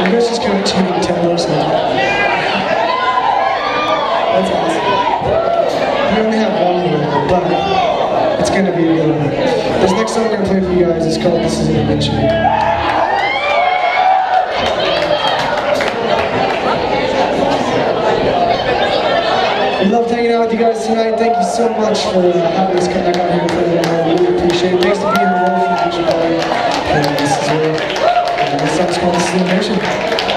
You guys just kind of tuning tempo, so that's awesome. We only have one more, but it's gonna be a good one. This next song I'm gonna play for you guys is called "This Is an Adventure." We loved hanging out with you guys tonight. Thank you so much for having us come back out here and play. I really appreciate it. Thanks to being the Woolf and Beachland Ballroom. And this is this song's called "This Is an Adventure."